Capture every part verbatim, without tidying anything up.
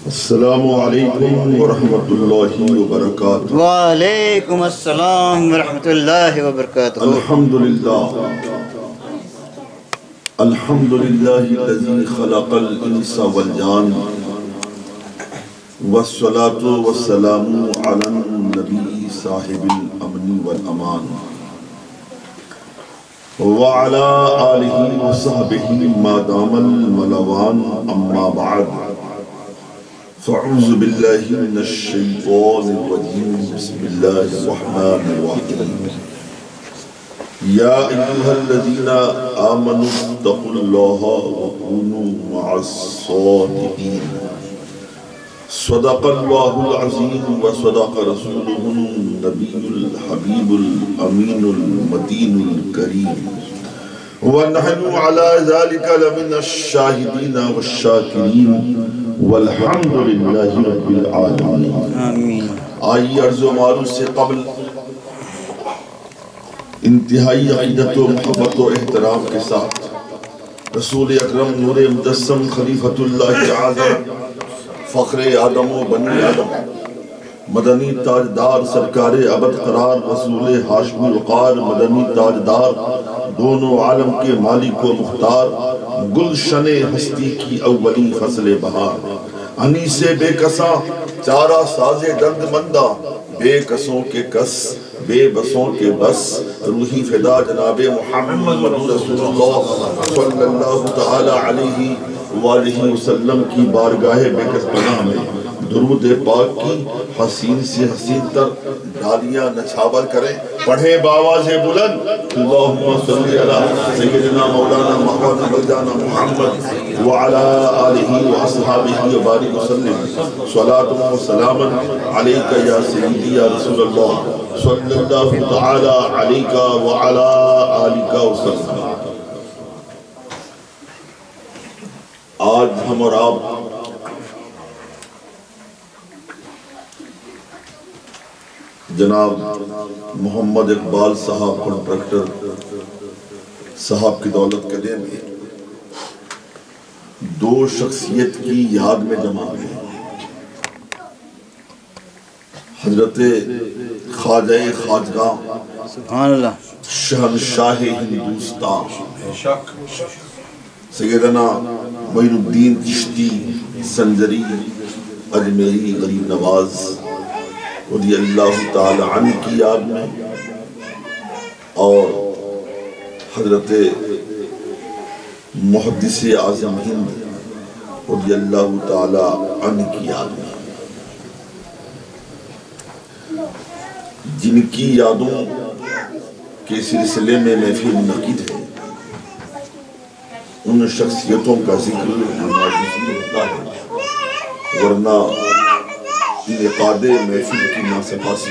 السلام علیکم ورحمۃ اللہ وبرکاتہ۔ وعلیکم السلام ورحمۃ اللہ وبرکاتہ۔ الحمدللہ الحمدللہ الذی خلق الانس والجان والصلاة والسلام علی النبی صاحب الامن والامان وعلی آلہ وصحبہ ما دام الملوان، اما بعد فاعوذ باللہ من الشیطان الرجیم، بسم اللہ الرحمن الرحیم۔ یا ایہا الذین آمنوا اتقوا اللہ وکونوا مع الصادقین۔ صدق اللہ العظیم وصدق رسولہ النبی الحبیب الامین المتین الکریم، ونحن علی ذلک لمن الشاہدین والشاکرین، والحمد للہ رب العالمین۔ آئی عرض و معروض سے قبل انتہائی عقیدت و محبت و احترام کے ساتھ رسول اکرم نور مجسم خلیفۃ اللہ اعظم فخر آدم و بنی آدم مدنی تاجدار سرکار ابد قرار رسول ہاشمی وقار مدنی تاجدار دونوں عالم کے مالک و مختار گلشن ہستی کی اولی فصل بہار انیس بے کساں چارہ ساز درد مندہ بے کسوں کے کس بے بسوں کے بس روحی فدا جناب محمد رسول اللہ صلی اللہ تعالی علیہ وآلہ وسلم کی بارگاہ بے کس پناہ میں درود پاک کی حسین سے حسین تر ڈالیاں نچھاور کریں، پڑھیں بآواز بلند اللہم صلی علی سیدنا مولانا محمد بلجانا محمد وعلا آلہ واصحابہ وبارک وسلم صلاة و سلاما علیکہ یا سیدی یا رسول اللہ صلی اللہ تعالی علیکہ وعلا آلہ وسلم۔ آج ہم اور آپ جناب محمد اقبال صاحب کنٹریکٹر صاحب کی دولت کے دن میں دو شخصیت کی یاد میں جمع ہوئے، حضرت خواجہ خواجگاں سبحان اللہ شہنشاہ ہندوستان سیدنا معین الدین چشتی سنجری اجمیری غریب نواز رضی اللہ تعالی عنہ کی یاد میں، اور حضرت محدث اعظم ہند رضی اللہ تعالی عنہ کی یاد میں، جن کی یادوں کے سلسلے میں محفل منعقد ہے، ان شخصیتوں کا ذکر ہوتا ہے، ورنہ انعقاد محفل کی ناسپاسی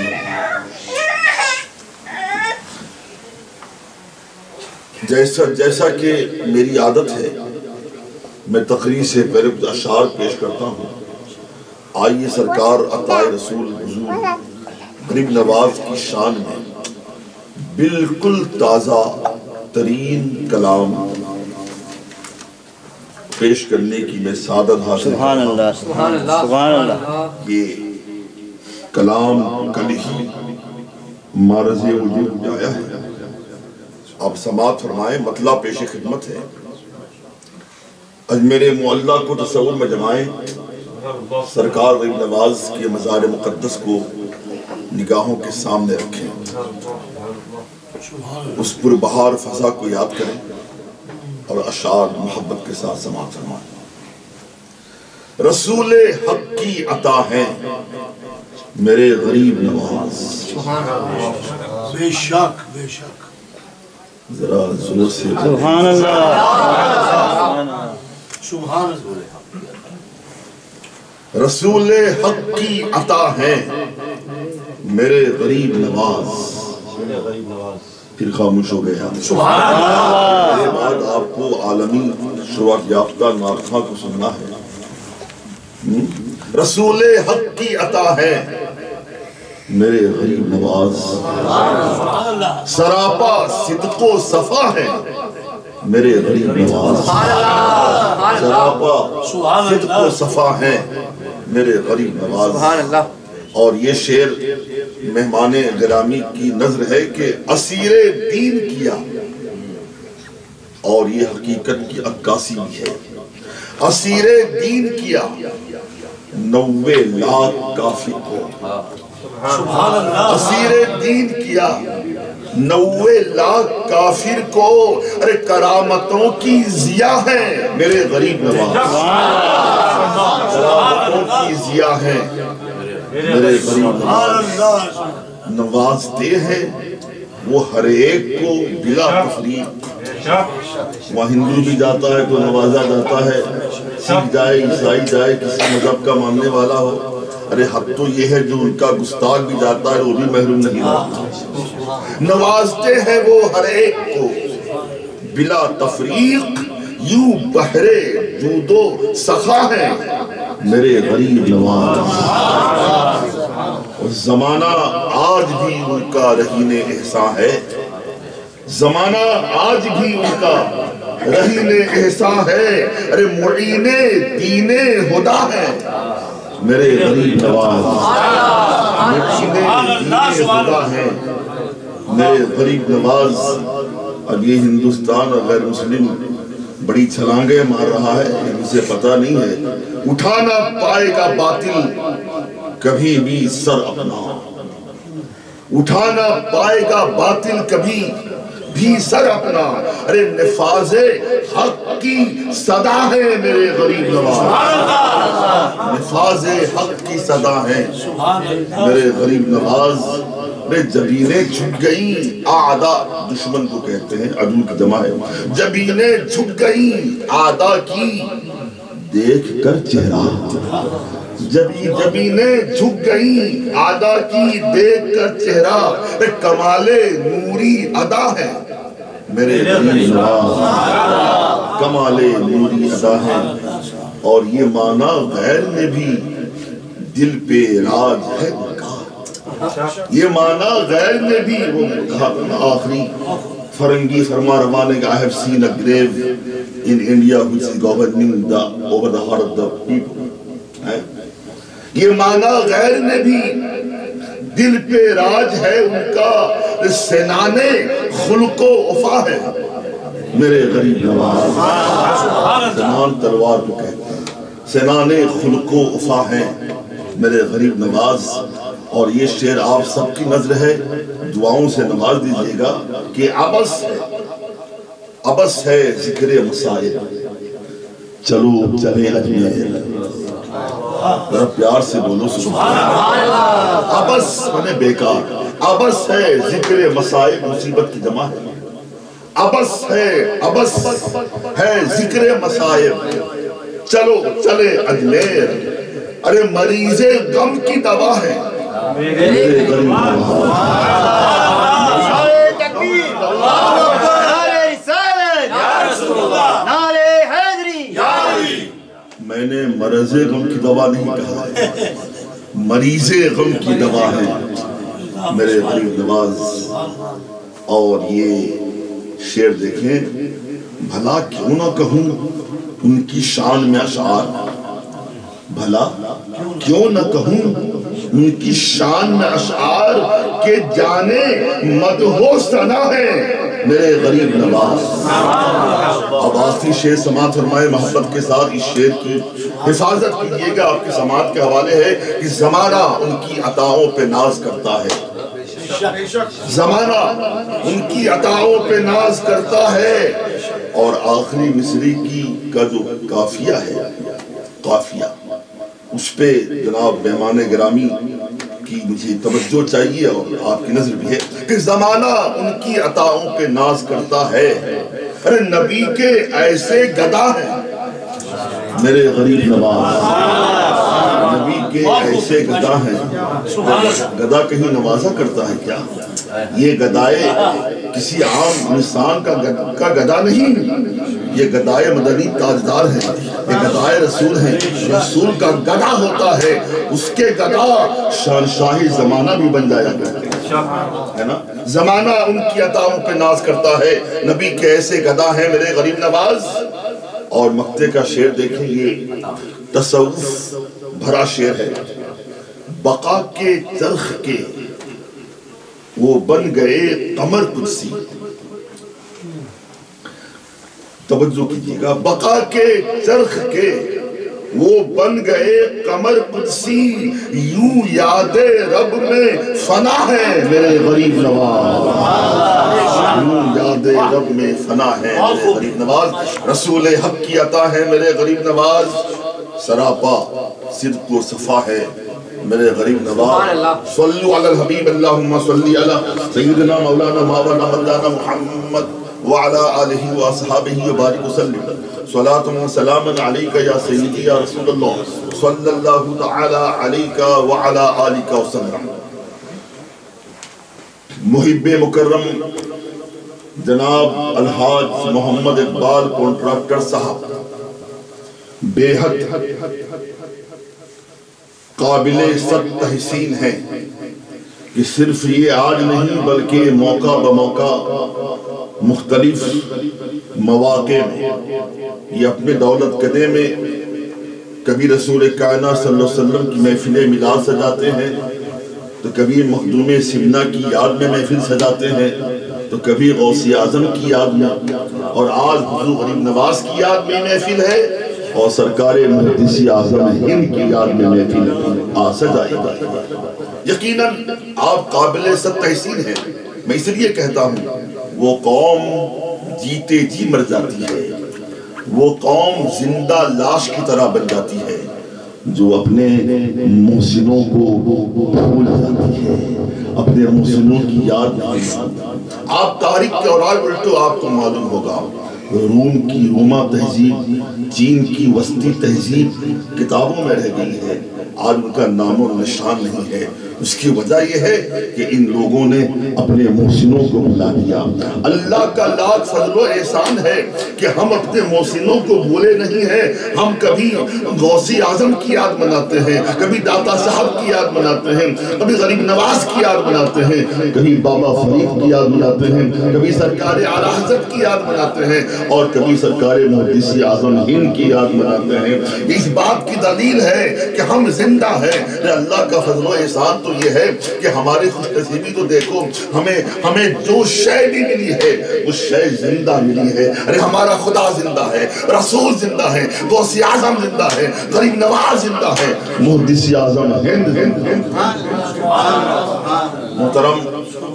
جیسا جیسا کہ میری عادت ہے میں تقریر سے پہلے کچھ اشعار پیش کرتا ہوں۔ آئیے سرکار عطائے رسول حضور غریب نواز کی شان میں بالکل تازہ ترین کلام پیش کرنے کی میں سعادت حاصل سبحان اللہ سبحان اللہ سبحان اللہ۔ یہ کلام کل ہی معرض وجود میں آیا ہے، آپ سماعت فرمائیں، مطلع پیش خدمت ہے۔ آج میرے معلّہ کو تصور میں جمائیں، سرکار غریب نواز کے مزار مقدس کو نگاہوں کے سامنے رکھیں، اس پر بہار فضا کو یاد کریں اور اشعار محبت کے ساتھ سماعت فرمائیں۔ رسول حق کی عطا ہے میرے غریب نواز، بے شک بے شک، ذرا زور سے سبحان اللہ سبحان اللہ۔ رسول حق کی عطا ہے میرے غریب نواز، پھر خاموش ہو گیا۔ سبحان اللہ۔ میرے بعد آپ کو عالمی شروعات یافتہ ناخواں کو سننا ہے۔ رسول حق کی عطا ہے میرے غریب نواز، سراپا صدق و صفا ہے میرے غریب نواز، سراپا صدق و صفا ہے میرے غریب نواز. سبحان اللہ. اور یہ شعر مہمان گرامی کی نظر ہے کہ اسیر دین کیا، اور یہ حقیقت کی عکاسی بھی ہے. اسیر دین کیا نوے لاکھ کافر کو. اسیر دین کیا نوے لاکھ کافر کو. ارے کرامتوں کی ضیاء ہیں میرے غریب نواز. کرامتوں کی ضیاء ہیں میرے غریب نواز. نوازتے ہیں وہ ہر ایک کو بلا تفریق. وہاں ہندو بھی جاتا ہے تو نوازا جاتا ہے، سکھ جائے، عیسائی جائے، کسی مذہب کا ماننے والا ہو. ارے حق تو یہ ہے جو ان کا گستاخ بھی جاتا ہے وہ بھی محروم نہیں ہوتا. نوازتے ہیں وہ ہر ایک کو بلا تفریق. یوں بحرے جود و سخا ہیں میرے غریب نواز. اور زمانہ آج بھی ان کا رہین احسان ہے. زمانہ آج بھی ان کا رہین احسان ہے. ارے معین دین خدا ہے میرے غریب نواز. معین دین خدا ہے میرے غریب نواز. اب یہ ہندوستان اور غیر مسلم بڑی چھلانگیں مار رہا ہے، اسے پتہ نہیں ہے. اٹھا نہ پائے گا باطل کبھی بھی سر اپنا. اٹھا نہ پائے گا باطل کبھی بھی سر اپنا. ارے نفاذ حق کی صدا ہے میرے غریب نواز. نفاذ حق کی صدا ہے میرے غریب نواز. میں جبینیں جھک گئیں اعدا، دشمن کو کہتے ہیں، عدو کی جمع ہے. جبینیں جھک گئیں اعدا کی دیکھ کر چہرہ. جبینیں جھک گئیں اعدا کی دیکھ کر چہرہ. کمال نوری ادا ہے میرے غریب نواز. کمال نوری ادا ہے. اور یہ معنی غیر میں بھی دل پہ راج ہے. یہ معنی غیر میں بھی وہ کہا آخری فرنگی فرما روا نے کہ I have seen a grave in India which is governing the over the heart of the people. یہ معنی غیر میں بھی دل پہ راج ہے ان کا. سینانے خلق و وفا ہے میرے غریب نواز. سینان تلوار کو کہتے ہیں، سینانے خلق و وفا ہے میرے غریب نواز. اور یہ شعر آپ سب کی نظر ہے، دعاؤں سے نواز دیجئے گا کہ عبس ہے، عبس ہے ذکر مسائل. چلو چلے اجمیر. ذرا پیار سے بولو سبحان اللہ. عبس منے بیکار. عبس ہے ذکر مسائل، مصیبت کی جمع ہے. عبس ہے، عبس ہے ذکر مسائل. چلو چلے اجمیر. ارے مریض غم کی دوا ہے میرے غریب نواز. میں نے مرض غم کی دوا نہیں کہا، مریض غم کی دوا ہے میرے غریب نواز. اور یہ شعر دیکھیں، بھلا کیوں نہ کہوں ان کی شان میں اشعار. بھلا کیوں نہ کہوں ان کی شان میں اشعار کہ جانے مدحو ثنا ہے میرے غریب نواز. اب آخری شعر سماعت فرمائے محبت کے ساتھ. اس شعر کی حفاظت کیجئے گا، آپ کی سماعت کے حوالے ہے کہ زمانہ ان کی عطاؤں پہ ناز کرتا ہے. زمانہ ان کی عطاؤں پہ ناز کرتا ہے. اور آخری مصری کی کا جو قافیہ ہے، قافیہ اس پہ جناب مہمان گرامی کی مجھے توجہ چاہیے اور آپ کی نظر بھی ہے کہ زمانہ ان کی عطاؤں پہ ناز کرتا ہے. ارے نبی کے ایسے گدا ہیں میرے غریب نواز. نبی کے ایسے گدا ہیں. گدا کہیں نوازا کرتا ہے کیا؟ یہ گدائے کسی عام انسان کا گدا نہیں، یہ گدائے مدنی تاجدار ہیں، یہ گدائے رسول ہیں. رسول کا گدا ہوتا ہے، اس کے گدا شہنشاہی زمانہ بھی بن جایا کرتے ہیں، ہے نا. زمانہ ان کی عطاؤں پہ ناز کرتا ہے، نبی کے ایسے گدا ہیں میرے غریب نواز. اور مقطع کا شعر دیکھیں، یہ تصوف بھرا شعر ہے. بقا کے چرخ کے وہ بن گئے قمر قدسی. توجہ کیجیے گا. بقا کے چرخ کے وہ بن گئے قمر قدسی. یوں یاد رب میں فنا ہے میرے غریب نواز. یوں یاد رب میں فنا ہے میرے غریب نواز. رسول حق کی عطا ہے میرے غریب نواز. سراپا صدق و صفا ہے میرے غریب نواز. صلو علی الحبیب اللہم صلی علی سیدنا مولانا مولانا مولانا محمد وعلى آلہ وصحابہ وبارک وسلم. صلاة و سلام علیکہ یا سیدی یا رسول اللہ صلی اللہ تعالی علیکہ وعلى آلہ وسلم. محب مکرم جناب الحاج محمد اقبال کانٹریکٹر صاحب بے حد قابل صد تحسین ہے کہ صرف یہ آج نہیں بلکہ موقع بموقع مختلف مواقع میں یہ اپنے دولت قدے میں کبھی رسول کائنات صلی اللہ علیہ وسلم کی محفل میلاد سجاتے ہیں تو کبھی مخدوم سمنہ کی یاد میں محفل سجاتے ہیں تو کبھی غوث اعظم کی یاد میں اور آج حضور غریب نواز کی یاد میں محفل ہے اور سرکار محدث اعظم ہند کی یاد میں محفل آ سجائی گئی. یقیناً آپ قابل صد تحسین ہیں. میں اس لیے کہتا ہوں وہ قوم جیتے جی مر جاتی ہے, وہ قوم زندہ لاش کی طرح بن جاتی ہے جو اپنے محسنوں کو بھول جاتی ہے, اپنے محسنوں کی یاد نہیں. آپ تاریخ کے اوراق الٹو آپ کو معلوم ہوگا روم کی روما تہذیب, چین کی وسطی تہذیب کتابوں میں رہ گئی ہے, آج ان کا نام و نشان نہیں ہے. اس کی وجہ یہ ہے کہ ان لوگوں نے اپنے محسنوں کو بھلا دیا. اللہ کا لاکھ فضل و احسان ہے کہ ہم اپنے محسنوں کو بھولے نہیں ہیں. ہم کبھی غوث اعظم کی یاد مناتے ہیں, کبھی داتا صاحب کی یاد مناتے ہیں, کبھی غریب نواز کی یاد مناتے ہیں, کبھی بابا فرید کی یاد مناتے ہیں, کبھی سرکار اعلیٰ حضرت کی یاد مناتے ہیں اور کبھی سرکار محدث اعظم ہند کی یاد مناتے ہیں. اس بات کی دلیل ہے کہ ہم زندہ ہیں. اللہ کا فضل و احسان تو یہ ہے کہ ہماری خوش نصیبی تو دیکھو, ہمیں ہمیں جو شے بھی ملی ہے وہ شے زندہ ملی ہے. ارے ہمارا خدا زندہ ہے, رسول زندہ ہے, غوث اعظم زندہ ہے, غریب نواز زندہ ہے, محدث اعظم ہند ہند. محترم,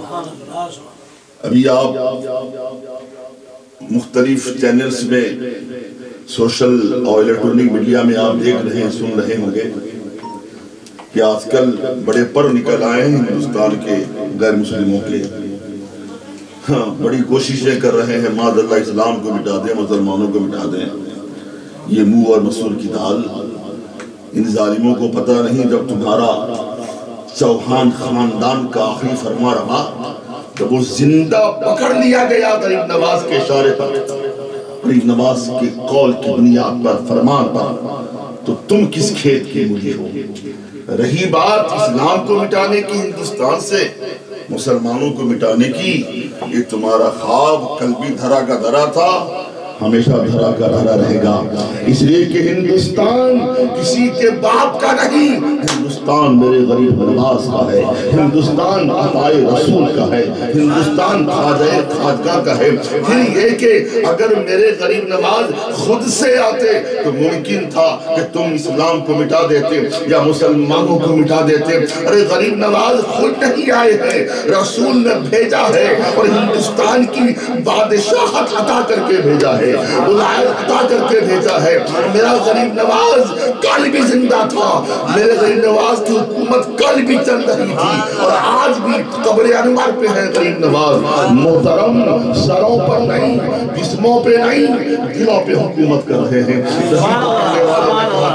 ابھی آپ مختلف چینلز میں سوشل اور الیکٹرونک میڈیا میں آپ دیکھ رہے ہیں, سن رہے ہوں گے کہ آج کل بڑے پر نکل آئے ہیں ہندوستان کے غیر مسلموں کے. ہاں, بڑی کوششیں کر رہے ہیں معاذ اللہ اسلام کو مٹا دیں, مسلمانوں کو مٹا دیں. یہ منہ اور مسور کی دال. ان ظالموں کو پتہ نہیں جب تمہارا چوہان خاندان کا آخری فرما روا جب وہ زندہ پکڑ لیا گیا غریب نواز کے اشارے پر, غریب نواز کے قول کی بنیاد پر, فرمان پر, تو تم کس کھیت کی مولی ہو. رہی بات اسلام کو مٹانے کی, ہندوستان سے مسلمانوں کو مٹانے کی, یہ تمہارا خواب کل بھی دھرا کا دھرا تھا, ہمیشہ دھرا کا دھرا رہے گا. اس لیے کہ ہندوستان کسی کے باپ کا نہیں, ہندوستان میرے غریب نواز کا ہے, ہندوستان آقائے رسول کا ہے, ہندوستان خواجہ خواجہ کا ہے. پھر یہ کہ اگر میرے غریب نواز خود سے آتے تو ممکن تھا کہ تم اسلام کو مٹا دیتے یا مسلمانوں کو مٹا دیتے. ارے غریب نواز خود نہیں آئے ہیں, رسول نے بھیجا ہے اور ہندوستان کی بادشاہت عطا کر کے بھیجا ہے, ولایت عطا کر کے بھیجا ہے. میرا غریب نواز کل بھی زندہ تھا, میرے غریب نواز کی حکومت کل بھی چل رہی تھی اور آج بھی قبر انور پہ ہے غریب نواز. محترم, سروں پر نہیں, جسموں پہ نہیں, دلوں پہ حکومت کر رہے ہیں.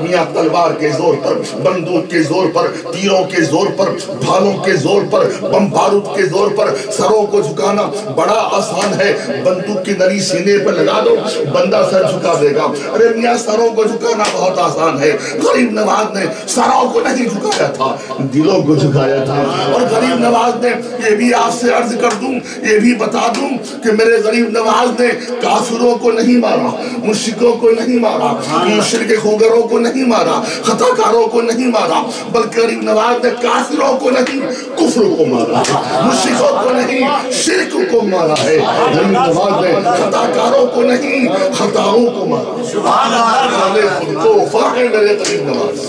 میاں تلوار کے زور پر، بندوق کے زور پر، تیروں کے زور پر، بھالوں کے زور پر، بم بارود کے زور پر سروں کو جھکانا بڑا آسان ہے۔ بندوق کی نلی سینے پر لگا دو، بندہ سر جھکا دے گا۔ ارے میاں سروں کو جھکانا بہت آسان ہے۔ غریب نواز نے سروں کو نہیں جھکایا تھا، دلوں کو جھکایا تھا۔ اور غریب نواز نے یہ بھی آپ سے عرض کر دوں، یہ بھی بتا دوں کہ میرے غریب نواز نے کافروں کو نہیں مارا، مشرکوں کو نہیں مارا، مشرک خوگروں کو نہیں مارا، خطا کاروں کو نہیں مارا، بلکہ غریب نواز نے کافروں کو نہیں کفر کو مارا ہے، مشرکوں کو نہیں شرک کو مارا ہے۔ غریب نواز نے خطا کاروں کو نہیں خطاؤں کو مارا۔ سبحان اللہ، خود کو فرق ہے میرے غریب نواز۔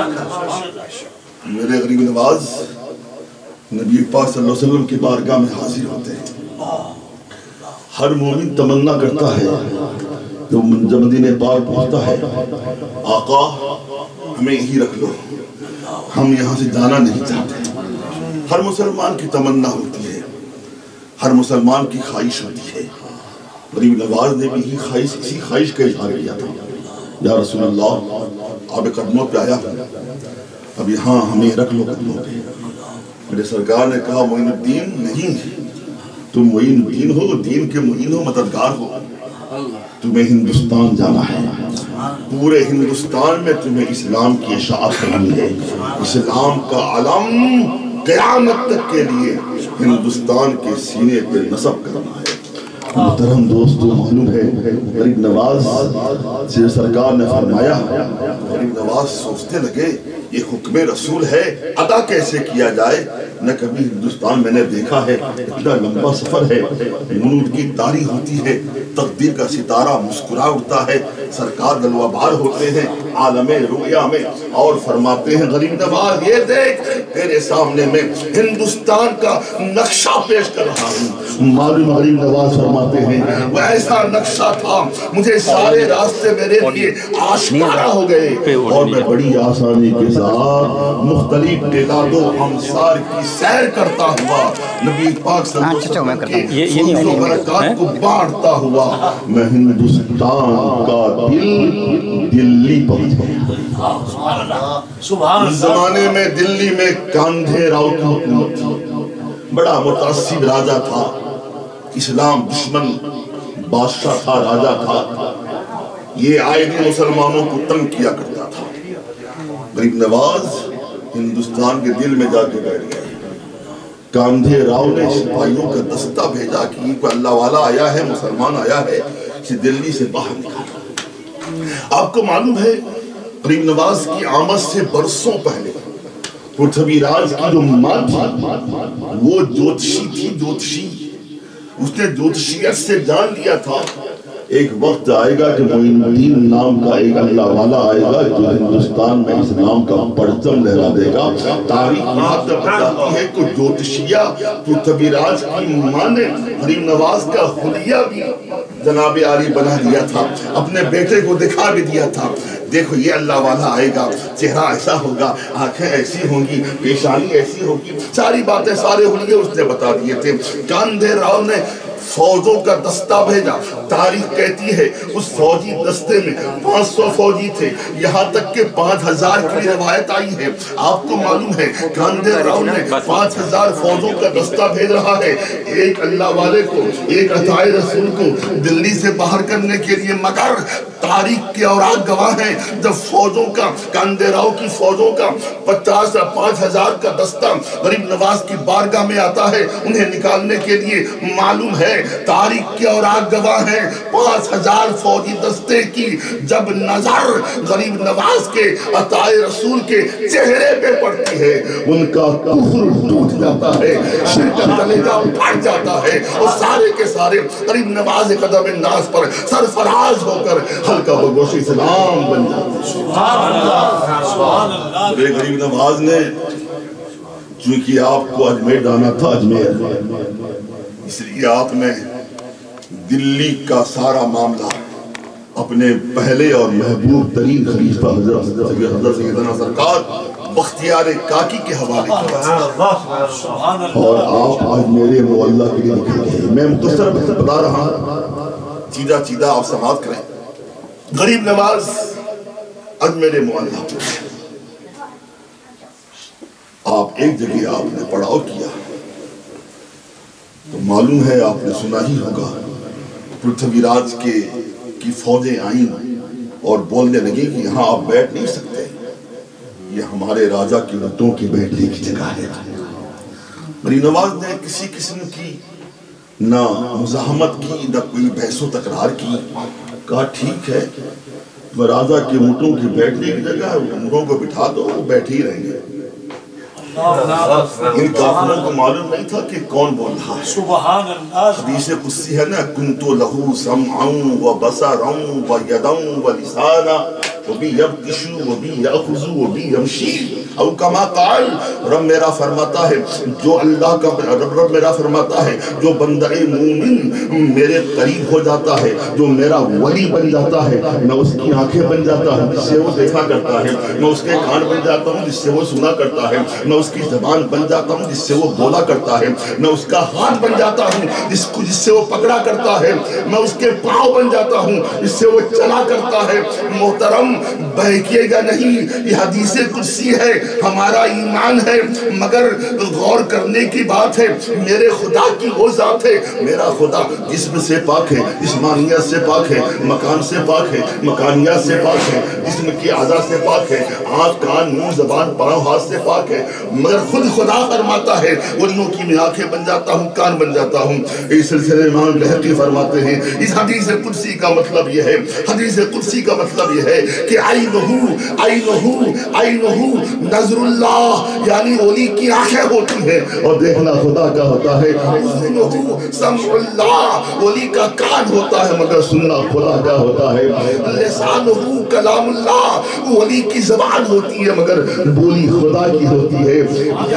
میرے غریب نواز نبی پاک صلی اللہ علیہ وسلم کی بارگاہ میں حاضر ہوتے ہیں۔ ہر مومن تمنا کرتا ہے کہ جب مدینہ پاک پہنچتا ہے، آقا ہمیں یہی رکھ لو، ہم یہاں سے جانا نہیں چاہتے۔ ہر مسلمان کی تمنا ہوتی ہے، ہر مسلمان کی خواہش ہوتی ہے۔ غریب نواز نے بھی یہی خواہش اسی خواہش کا اظہار کیا تھا، یا رسول اللہ آپ قدموں پہ آیا ہوں، اب یہاں ہمیں رکھ لو قدموں پہ۔ میرے سرکار نے کہا معین الدین نہیں، تم معین الدین ہو، دین کے معین ہو، مددگار ہو، تمہیں ہندوستان جانا ہے، پورے ہندوستان میں تمہیں اسلام کی اشاعت کرنی ہے، اسلام کا علم قیامت تک کے لیے ہندوستان کے سینے پہ نصب کرنا ہے۔ محترم دوستو، معلوم ہے غریب نواز سے سرکار نے فرمایا، غریب نواز سوچتے لگے یہ حکم رسول ہے، ادا کیسے کیا جائے؟ نہ کبھی ہندوستان میں نے دیکھا ہے، اتنا لمبا سفر ہے، منود کی تاریخ ہوتی ہے، تقدیر کا ستارہ مسکرا اٹھتا ہے، سرکار دلوہ بار ہوتے ہیں عالم رؤیا میں اور فرماتے ہیں غریب نواز یہ دیکھ تیرے سامنے میں ہندوستان کا نقشہ پیش کر رہا ہوں۔ معلوم غریب نواز فرماتے ہیں وہ ایسا نقشہ تھا مجھے سارے راستے میرے لیے آشکارا ہو گئے اور میں بڑی آسانی کے ساتھ مختلف بلاد و امصار کی سیر کرتا ہوا نبی پاک صلی اللہ علیہ وسلم کے فضل و برکات کو بانٹتا ہوا میں ہندوستان کا دل دلی پہنچ گیا۔ اس زمانے میں دلی میں کاندھے راؤ کی حکومت تھی، بڑا متعصب راجہ تھا، اسلام دشمن بادشاہ تھا، راجہ تھا، یہ آئے دن مسلمانوں کو تنگ کیا کرتا تھا۔ غریب نواز ہندوستان کے دل میں جا کے بیٹھ گئے۔ کاندھے راؤ نے سپاہیوں کا دستہ بھیجا کہ کوئی اللہ والا آیا ہے، مسلمان آیا ہے، اسے دلی سے باہر نکالا۔ آپ کو معلوم ہے غریب نواز کی آمد سے برسوں پہلے پرتھوی راج کی جو ماں تھی وہ جوتشی تھی، جوتشی اس نے جوتشیت سے جان لیا تھا ایک وقت آئے گا کہ معین الدین نام کا ایک اللہ والا آئے گا جو ہندوستان میں اسلام کا پرچم لہرا دے گا۔ تاریخ یہاں تک بتاتی ہے کہ جوتشیہ پرتھوی راج کی ماں نے غریب نواز کا حلیہ بھی جناب عالی بنا دیا تھا، اپنے بیٹے کو دکھا بھی دیا تھا، دیکھو یہ اللہ والا آئے گا، چہرہ ایسا ہوگا، آنکھیں ایسی ہوں گی، پیشانی ایسی ہوگی، ساری باتیں سارے حلیے اس نے بتا دیے تھے۔ کاندھے راؤ نے فوجوں کا دستہ بھیجا، تاریخ کہتی ہے اس فوجی دستے میں پانچ سو فوجی تھے، یہاں تک کہ پانچ ہزار کی روایت آئی ہے۔ آپ کو معلوم ہے کاندھے راؤ نے پانچ ہزار فوجوں کا دستہ بھیج رہا ہے ایک اللہ والے کو، ایک عطائے رسول کو دلی سے باہر کرنے کے لیے، مگر تاریخ کے اوراق گواہ ہیں جب فوجوں کا کاندھے راؤ کی فوجوں کا پچاس پانچ ہزار کا دستہ غریب نواز کی بارگاہ میں آتا ہے انہیں نکالنے کے لیے، معلوم ہے تاریخ کے اوراق گواہ ہیں پانچ ہزار فوجی دستے کی جب نظر غریب نواز کے عطائے رسول کے چہرے پہ پڑتی ہے ان کا کفر ٹوٹ جاتا ہے، شرک کا کلیجہ پھٹ جاتا ہے اور سارے کے سارے غریب نواز قدم انداز پر سرفراز ہو کر ہلکا بگوش اسلام بن جاتے ہیں۔ سبحان اللہ۔ میرے غریب نواز نے چونکہ آپ کو اجمیر جانا تھا، اجمیر اس لیے آپ نے دلی کا سارا معاملہ اپنے پہلے اور محبوب ترین خلیفہ حضرت سیدنا سرکار بختیار کاکی کے حوالے کیا اور آپ آج میرے معلّہ کے لیے نکل گئے۔ میں مختصر بتا رہا چیدہ چیدہ آپ سماعت کریں۔ غریب نواز اب میرے معلّہ آپ ایک جگہ آپ نے پڑاؤ کیا تو معلوم ہے آپ نے سنا ہی ہوگا پرتھوی راج کے کی فوجیں آئیں اور بولنے لگی کہ یہاں آپ بیٹھ نہیں سکتے، یہ ہمارے راجہ کی اونٹوں کی بیٹھنے کی جگہ ہے۔ غریب نواز نے کسی قسم کی نہ مزاحمت کی نہ کوئی بحث و تکرار کی، کہا ٹھیک ہے راجہ کے اونٹوں کی بیٹھنے کی جگہ ہے، اونٹوں کو بٹھا دو وہ بیٹھے ہی رہیں گے۔ ان کافروں کو معلوم نہیں تھا کہ کون بول رہا ہے۔ سبحان اللہ۔ حدیث قدسی ہے نا، کنتو لہو سمعا و بصرا و یدا و لسانا وبی یبطشو وبی یأخذو وبی یمشی، او کما قال، رب میرا فرماتا ہے جو اللہ کا رب رب میرا فرماتا ہے جو بندہ مومن میرے قریب ہو جاتا ہے، جو میرا ولی بن جاتا ہے، میں اس کی آنکھیں بن جاتا ہوں جس سے وہ دیکھا کرتا ہے، میں اس کے کان بن جاتا ہوں جس سے وہ سنا کرتا ہے، میں اس کی زبان بن جاتا ہوں جس سے وہ بولا کرتا ہے، میں اس کا ہاتھ بن جاتا ہوں جس کو جس سے وہ پکڑا کرتا ہے، میں اس کے پاؤں بن جاتا ہوں جس سے وہ چلا کرتا ہے۔ محترم بہکیے گا نہیں، یہ حدیث قدسی ہے، ہمارا ایمان ہے، مگر غور کرنے کی بات ہے میرے خدا کی وہ ذات ہے، میرا خدا جسم سے پاک ہے، جسمانیت سے پاک ہے، مکان سے پاک ہے، مکانیت سے پاک ہے، جسم کی اعضاء سے پاک ہے، آنکھ کان منہ زبان پاؤں ہاتھ سے پاک ہے، مگر خود خدا فرماتا ہے ولیوں کی میں آنکھیں بن جاتا ہوں، کان بن جاتا ہوں۔ اس سلسلے امام بہقی فرماتے ہیں اس حدیث قدسی کا مطلب یہ ہے، حدیث قدسی کا مطلب یہ ہے کہ عینہو عینہو عینہو نظر اللہ، یعنی ولی کی آنکھیں ہوتی ہیں اور دیکھنا خدا کا ہوتا ہے۔ اذنہو سمع اللہ، ولی کا کان ہوتا ہے مگر سننا خدا کا ہوتا ہے۔ لسانہو کلام اللہ، ولی کی زبان ہوتی ہے مگر بولی خدا کی ہوتی ہے۔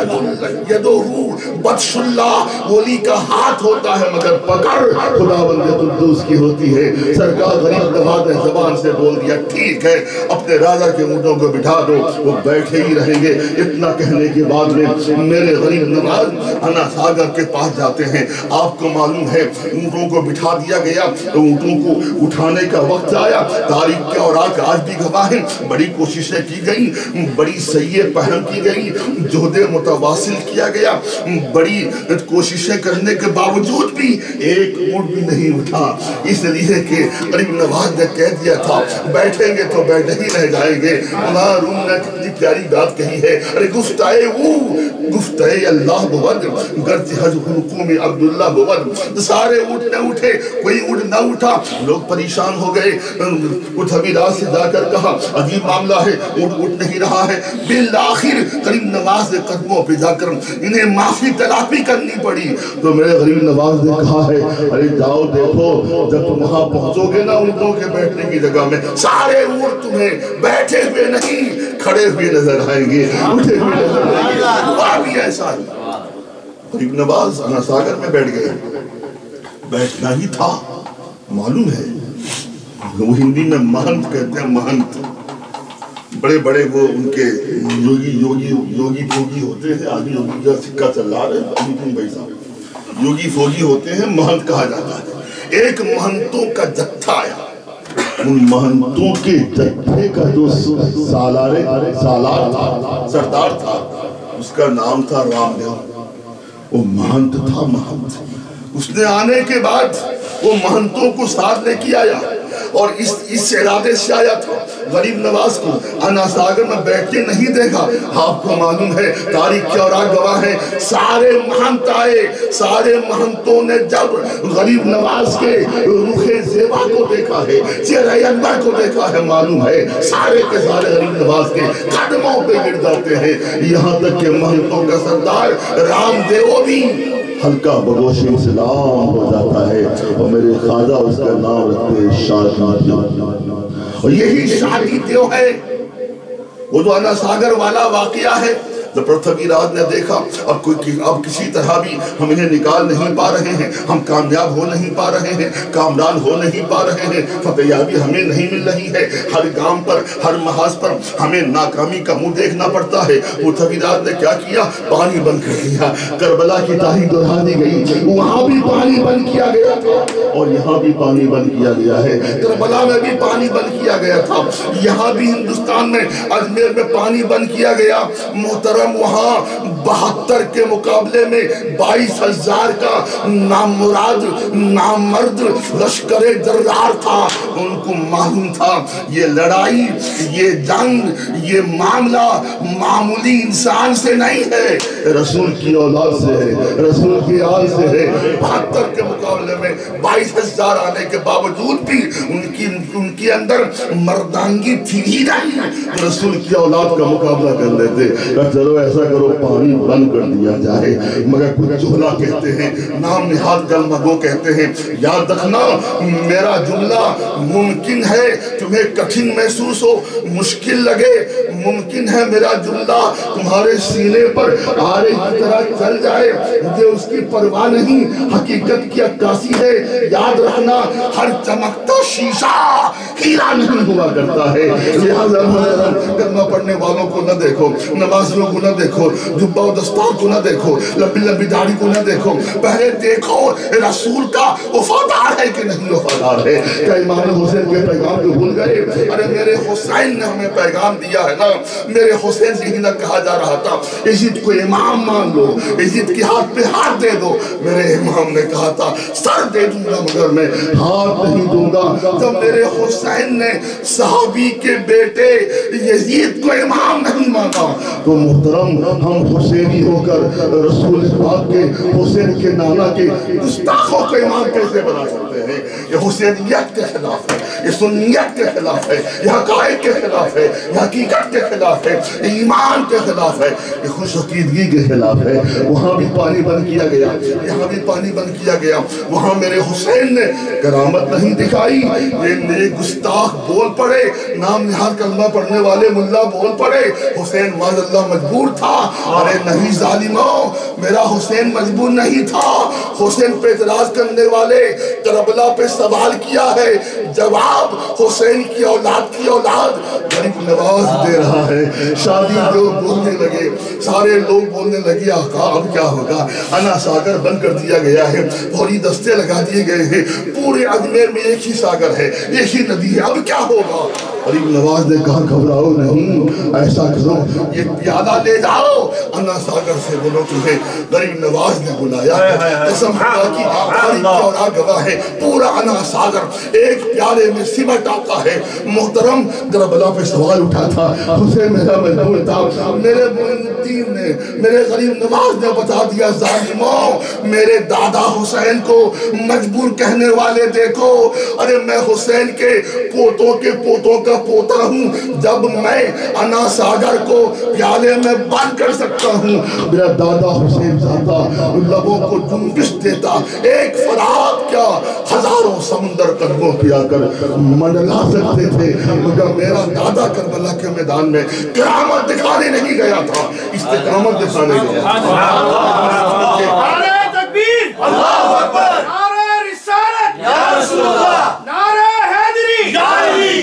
یدہو بطش اللہ، ولی کا ہاتھ ہوتا ہے مگر پکڑ خدا بند قدوس کی ہوتی ہے۔ سرکار غریب نواز نے زبان سے بول دیا ٹھیک ہے اپنے راجہ کے اونٹوں کو بٹھا دو، وہ بیٹھے ہی رہیں گے۔ اتنا کہنے کے بعد میں میرے غریب نواز انا ساگر کے پاس جاتے ہیں۔ آپ کو معلوم ہے اونٹوں کو بٹھا دیا گیا، اونٹوں کو اٹھانے کا وقت آیا، تاریخ کے اوراق آج بھی گواہ ہیں، بڑی کوششیں کی گئیں، بڑی سیئے پہن کی گئی، جہد متواصل کیا گیا، بڑی کوششیں کرنے کے باوجود بھی ایک اونٹ بھی نہیں اٹھا، اس لیے کہ غریب نواز نے کہہ دیا تھا بیٹھیں گے تو بیٹھے ہی رہ جائیں گے۔ اللہ روم نے کتنی پیاری بات کہی ہے، ارے گفتائے وہ گفتائے اللہ بود گرچہ حج حلقوں میں عبداللہ بود، سارے اٹھنے اٹھے کوئی اٹھ نہ اٹھا، لوگ پریشان ہو گئے۔ کچھ ابھی رات سے جا کر کہا عجیب معاملہ ہے، اٹھ اٹھ نہیں رہا ہے۔ بالآخر غریب نواز نے قدموں پہ جا کر انہیں معافی تلافی کرنی پڑی، تو میرے غریب نواز نے کہا ہے ارے جاؤ دیکھو جب تم وہاں پہنچو گے نا اونٹوں کے بیٹھنے کی جگہ میں، سارے اونٹ تمہیں بیٹھے ہوئے نہیں کھڑے ہوئے نظر آئیں گے، اٹھے ہوئے نظر آئیں گے۔ ہوا بھی ایسا ہے۔ غریب نواز انا ساگر میں بیٹھ گئے، بیٹھنا ہی تھا، معلوم ہے وہ ہندی میں مہنت کہتے ہیں، مہنت بڑے بڑے وہ ان کے یوگی یوگی یوگی فوگی ہوتے ہیں، آدمی یوگی کا سکہ چل رہا ہے، ابھی بھائی صاحب یوگی فوگی ہوتے ہیں، مہنت کہا جاتا ہے۔ ایک مہنتوں کا جتھا آیا، ان مہنتوں کے جتھے کا جو سالار سالار تھا، سردار تھا، اس کا نام تھا رام دیو، وہ مہنت تھا، مہنت۔ اس نے آنے کے بعد وہ مہنتوں کو ساتھ لے کے آیا اور اس اس ارادے سے آیا تھا غریب نواز کو انا ساگر میں بیٹھ کے نہیں دیکھا۔ آپ کو معلوم ہے تاریخ کے اوراق گواہ ہیں، سارے مہنت آئے، سارے مہنتوں نے جب غریب نواز کے رخ زیبا کو دیکھا ہے، چہرہ انور کو دیکھا ہے، معلوم ہے سارے کے سارے غریب نواز کے قدموں پہ گر جاتے ہیں، یہاں تک کہ مہنتوں کا سردار رام دیو بھی ہلکا بگوش اسلام ہو جاتا ہے، اور میرے خواجہ اس کا نام رکھتے ہیں شادی دیو، اور یہی شادی دیو ہے وہ جو انا ساگر والا واقعہ ہے۔ جب پرتھویراج نے دیکھا اب کوئی اب کسی طرح بھی ہم انہیں نکال نہیں پا رہے ہیں، ہم کامیاب ہو نہیں پا رہے ہیں، کامران ہو نہیں پا رہے ہیں، فتحیابی ہمیں نہیں مل رہی ہے، ہر گام پر ہر محاذ پر ہمیں ناکامی کا منہ دیکھنا پڑتا ہے۔ پرتھویراج نے کیا کیا؟ پانی بند کر دیا۔ کربلا کی تاریخ دہرا دی گئی، وہاں بھی پانی بند کیا گیا تھا اور یہاں بھی پانی بند کیا گیا ہے۔ کربلا میں بھی پانی بند کیا گیا تھا، یہاں بھی ہندوستان میں اجمیر میں پانی بند کیا گیا۔ محترم وہاں بہتر کے مقابلے میں بائیس ہزار کا نامراد نامرد لشکر جرار تھا۔ ان کو معلوم تھا یہ لڑائی، یہ جنگ، یہ معاملہ معمولی انسان سے نہیں ہے، رسول کی اولاد سے ہے، رسول کی آل سے ہے۔ بہتر کے مقابلے میں بائیس ہزار آنے کے باوجود بھی ان کی ان کے اندر مردانگی تھی ہی نہیں، رسول کی اولاد کا مقابلہ کر لیتے۔ چلو ایسا کرو پانی بند کر دیا جائے، مگر کچھ جملہ کہتے ہیں، نام نہاد کلمہ گو کہتے ہیں، یاد رکھنا میرا جملہ ممکن ہے تمہیں کٹھن محسوس ہو، مشکل لگے، ممکن ہے میرا جملہ تمہارے سینے پر آرے کی طرح چل جائے، مجھے اس کی پرواہ نہیں، حقیقت کی عکاسی ہے۔ یاد رکھنا ہر چمکتا شیشہ ہیرا نہیں ہوا کرتا ہے، لہذا کلمہ پڑھنے والوں کو نہ دیکھو، نمازیوں کو نہ دیکھو، جبہ و دستار کو نہ دیکھو، لمبی لمبی داڑھی کو نہ دیکھو، پہلے دیکھو رسول کا وفادار ہے کہ نہیں وفادار ہے۔ کیا امام حسین کے پیغام کو بھول گئے؟ ارے میرے حسین نے ہمیں پیغام دیا ہے نا، میرے حسین سے ہی نہ کہا جا رہا تھا یزید کو امام مان لو، یزید کے ہاتھ پہ ہاتھ دے دو، میرے امام نے کہا تھا سر دے دوں گا مگر میں ہاتھ نہیں دوں گا۔ جب میرے حسین نے صحابی کے بیٹے یزید کو امام نہیں مانا تو محترم ہم حسینی ہو کر رسول پاک کے حسین کے نانا کے گستاخوں کو امام کیسے بنا سکتے ہیں؟ یہ حسینیت کے خلاف ہے، یہ سنیت کے خلاف ہے، یہ حقائق کے خلاف ہے، یہ حقیقت کے خلاف ہے، یہ ایمان کے خلاف ہے، یہ خوش عقیدگی کے خلاف ہے۔ وہاں بھی پانی بند کیا گیا، یہاں بھی پانی بند کیا گیا۔ وہاں میرے حسین نے کرامت نہیں دکھائی، یہ میرے گستاخ بول پڑے، نام نہاد کلمہ پڑھنے والے ملا بول پڑے، حسین معاذ اللہ مجبور تھا۔ ارے نہیں ظالموں، میرا حسین مجبور نہیں تھا۔ حسین پہ اعتراض کرنے والے کربلا پہ سوال کیا ہے، جواب حسین کی اولاد کی اولاد غریب نواز دے رہا ہے۔ شادی جو بولنے لگے، سارے لوگ بولنے لگے آقا اب کیا ہوگا؟ انا ساگر بند کر دیا گیا ہے، فوری دستے لگا دیے گئے ہیں، پورے اجمیر میں ایک ہی ساگر ہے، ایک ہی ندی ہے، اب کیا ہوگا؟ غریب نواز نے کہا گھبراؤ نہیں، ایسا کرو یہ پیالہ لے جاؤ، انا ساگر سے بولو تمہیں۔ غریب نواز نے بلایا، قسم خدا کی تاریخ کی اولاد گواہ ہے، پورا انا ساگر ایک پیالے میں سمٹ آتا ہے۔ محترم کربلا پہ سوال اٹھا تھا، حسین میرا مجبور تھا، میرے معین الدین نے میرے غریب نواز نے بتا دیا ظالموں، میرے دادا حسین کو مجبور کہنے والے دیکھو، ارے میں حسین کے پوتوں کے پوتوں کا پوتا ہوں، جب میں انا ساگر کو پیالے میں بند کر سکتا ہوں، میرا دادا حسین زادہ لبوں کو جنبش دیتا، ایک فرات کیا ہزاروں سمندر قدموں پہ آ کر منڈلا سکتے تھے، مگر میرا دادا کربلا کے میدان میں کرامت دکھانے نہیں گیا تھا، استقامت دکھانے گیا تھا۔ نعرہ تکبیر، اللہ اکبر، نعرہ رسالت، یا رسول اللہ، نعرہ حیدری، یا علی۔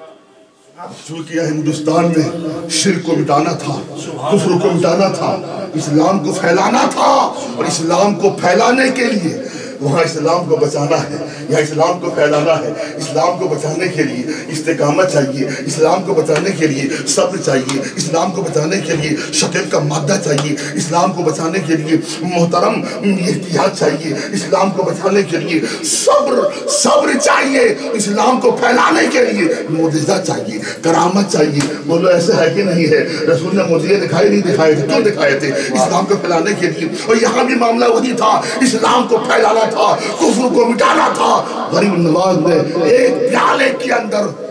چونکہ ہندوستان میں شرک کو مٹانا تھا، کفر کو مٹانا تھا، اسلام کو پھیلانا تھا، اور اسلام کو پھیلانے کے لیے وہاں اسلام کو بچانا ہے، یہاں اسلام کو پھیلانا ہے۔ اسلام کو بچانے کے لیے استقامت چاہیے، اسلام کو بچانے کے لیے صبر چاہیے، اسلام کو بچانے کے لیے شکل کا مادہ چاہیے، اسلام کو بچانے کے لیے محترم احتیاط چاہیے، اسلام کو بچانے کے لیے صبر صبر چاہیے، اسلام کو پھیلانے کے لیے معجزہ چاہیے، کرامت چاہیے۔ بولو ایسا ہے کہ نہیں ہے؟ رسول نے معجزے دکھائے نہیں دکھائے تھے، کیوں دکھائے تھے؟ اسلام کو پھیلانے کے لیے۔ اور یہاں بھی معاملہ وہی تھا، اسلام کو پھیلانا تھا، کفر کو مٹانا تھا۔ غریب نواز نے ایک پیالے کے اندر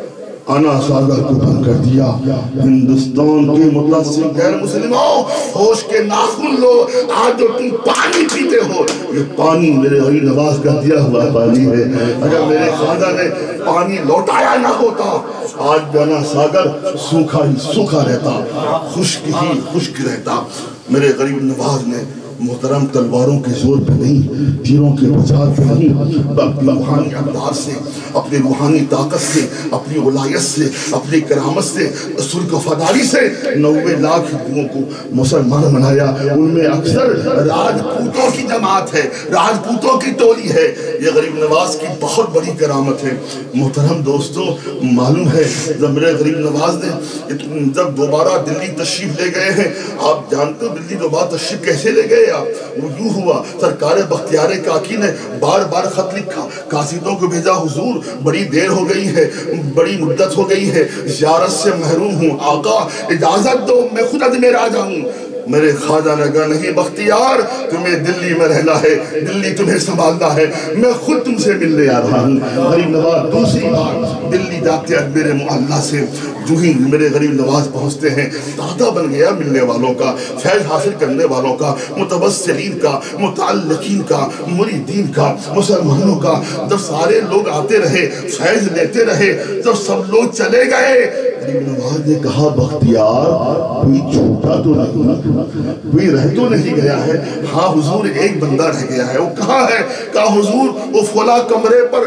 آنا ساگر کو بند کر دیا. ہندوستان کے متعصب غیر مسلموں ہوش کے ناخن لو. آج جو تم پانی پیتے ہو یہ پانی میرے غریب نواز کا دیا ہوا پانی ہے. اگر میرے خواجہ نے پانی لوٹایا نہ ہوتا آج آنا ساگر سوکھا ہی سوکھا رہتا, خشک ہی خشک رہتا. میرے غریب نواز نے محترم تلواروں کے زور پہ نہیں, تیروں کے بچار پہ نہیں, اپنی روحانی اقدار سے, اپنی روحانی طاقت سے, اپنی ولایت سے, اپنی کرامت سے, رسول کی وفاداری سے نوے لاکھ ہندوؤں کو مسلمان بنایا. ان میں اکثر راجپوتوں کی جماعت ہے, راجپوتوں کی ٹولی ہے. یہ غریب نواز کی بہت بڑی کرامت ہے. محترم دوستو, معلوم ہے جب میرے غریب نواز نے جب دوبارہ دلی تشریف لے گئے ہیں, آپ جانتے ہو دلی دوبارہ تشریف کیسے لے گئے؟ وہ یوں ہوا, سرکار بختیار کاکی نے بار بار خط لکھا, قاصدوں کو بھیجا, حضور بڑی دیر ہو گئی ہے, بڑی مدت ہو گئی ہے, زیارت سے محروم ہوں, آقا اجازت دو میں خود اجمیر آ جاؤں. میرے خواجہ نے کہا نہیں بختیار, تمہیں دلی میں رہنا ہے, دلی تمہیں سنبھالنا ہے, میں خود تم سے ملنے آ رہا ہوں. غریب نواز دوسری بار دلی جاتے ہیں میرے محلہ سے. جو ہی میرے غریب نواز پہنچتے ہیں دادا بن گیا ملنے والوں کا, فیض حاصل کرنے والوں کا, متوسلین کا, متعلقین کا, مریدین کا, مسلمانوں کا. جب سارے لوگ آتے رہے, فیض لیتے رہے, جب سب لوگ چلے گئے, غریب نواز نے کہا بختیار کوئی چھوٹا تو نہیں, کوئی رہ تو نہیں گیا ہے؟ ہاں حضور ایک بندہ رہ گیا ہے. وہ کہاں ہے؟ کہا حضور وہ فلاں کمرے پر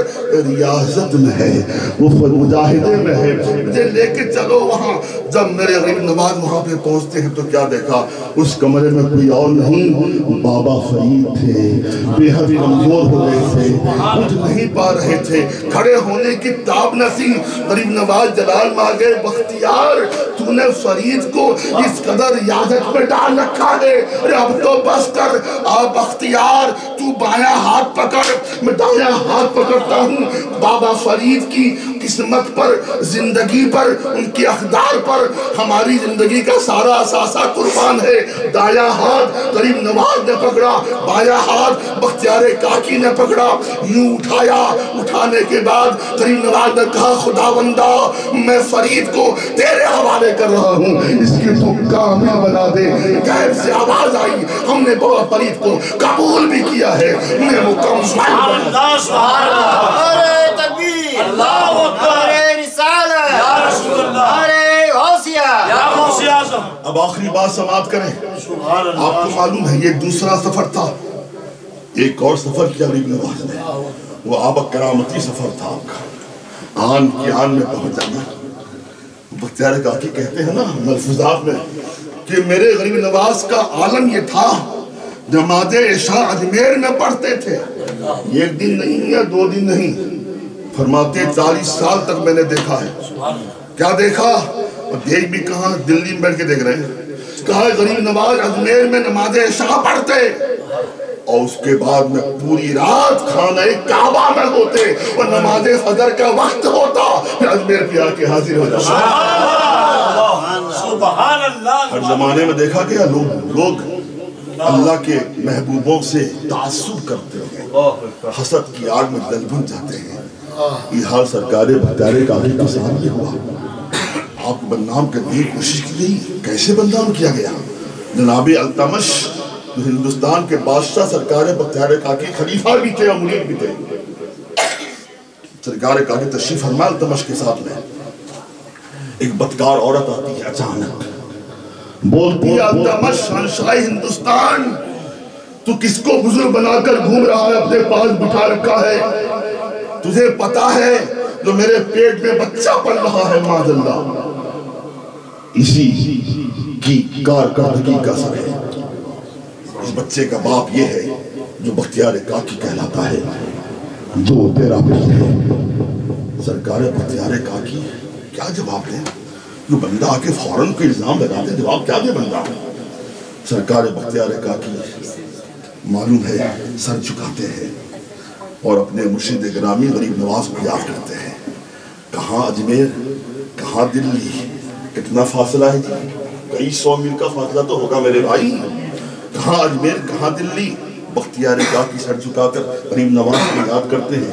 ریاضت میں ہے, وہ مجاہدے میں ہے, مجھے لے کے چلو وہاں. جب میرے غریب نواز وہاں پہ پہنچتے ہیں تو کیا دیکھا, اس کمرے میں کوئی اور نہیں, بابا فرید تھے, بے حد کمزور ہو گئے تھے, اٹھ نہیں پا رہے تھے, کھڑے ہونے کی تاب نہ تھی. غریب نواز جلال میں آ گئے, بختیار تو نے فرید کو اس قدر ریاضت میں ڈال رکھا ہے, اب تو بس کر. آ بختیار تو بایاں ہاتھ پکڑ, میں دایاں ہاتھ پکڑتا ہوں. بابا فرید کی قسمت پر, زندگی پر, ان کی اقدار پر ہماری زندگی کا سارا اثاثہ قربان ہے. دایاں ہاتھ غریب نواز نے پکڑا, بایاں ہاتھ بختیار کاکی نے پکڑا, یوں اٹھایا. اٹھانے کے بعد غریب نواز نے کہا خداوندہ میں فرید کو تیرے حوالے کر رہا ہوں, اس کی تو کامل بنا دے. غیب سے آواز آئی, ہم نے بابا فرید کو قبول بھی کیا ہے, میں مکمل بنا. سبحان اللہ, نعرہ تکبیر, اللہ اکبر, نعرہ رسالت, یا رسول اللہ, نعرہ غوثیہ, یا غوث اعظم. اب آخری بات سماعت کریں. آپ کو معلوم ہے یہ دوسرا سفر تھا, ایک اور سفر کیا غریب نواز نے, وہ آبا کرامتی سفر تھا آپ کا, آن کی آن میں پہنچ جانا. بختیار کاکی کہتے ہیں نا ملفوظات میں کہ میرے غریب نواز کا عالم یہ تھا, نماز عشاء اجمیر میں پڑھتے تھے, ایک دن نہیں یا دو دن نہیں, فرماتے چالیس سال تک میں نے دیکھا ہے. کیا دیکھا؟ اور دیکھ بھی کہاں, دلی میں بیٹھ کے دیکھ رہے ہیں. کہا غریب نواز اجمیر میں نماز عشاء پڑھتے اور اس کے بعد میں پوری رات خانہ کعبہ میں ہوتے اور نماز فجر کا وقت ہوتا, پھر اجمیر پہ آ کے حاضر ہو جاتا. سبحان اللہ. ہر زمانے میں دیکھا گیا لوگ لوگ اللہ کے محبوبوں سے تعصب کرتے ہیں, حسد کی آگ میں جل بھن جاتے ہیں. یہ حال سرکار بختیار کاکی کے ساتھ بھی ہوا. آپ کو بدنام کرنے کی کوشش کی گئی, کیسے بدنام کیا گیا؟ جناب التمش جو ہندوستان کے بادشاہ سرکار بختیار کاکی خلیفہ بھی تھے اور مرید بھی تھے, سرکار کاکی تشریف فرما التمش کے ساتھ میں, ایک بدکار عورت آتی ہے اچانک, بولتی ہے التمش شہنشاہ ہندوستان تو کس کو بزرگ بنا کر گھوم رہا ہے, اپنے پاس بٹھا رکھا ہے, تجھے پتا ہے جو میرے پیٹ میں بچہ پل رہا ہے معاذ اللہ, اسی کی کارکردگی کا اثر ہے. اس بچے کا باپ یہ ہے جو بختیار کاکی کہلاتا ہے, جو تیرا بیٹا ہے. سرکار بختیار کاکی کیا جواب دے؟ جو بندہ آکے فوراً کو الزام لگا دے, جواب کیا دے بندہ؟ سرکار بختیار کاکی معلوم ہے سر جھکاتے ہیں اور اپنے مرشد گرامی غریب نواز کو یاد کرتے ہیں. کہاں اجمیر, کہاں دلی, کتنا فاصلہ ہے جی, کئی سو میل کا فاصلہ تو ہوگا میرے بھائی. کہاں اجمیر, کہاں دلی. بختیار کاکی سر جھکا کر غریب نواز کو یاد کرتے ہیں,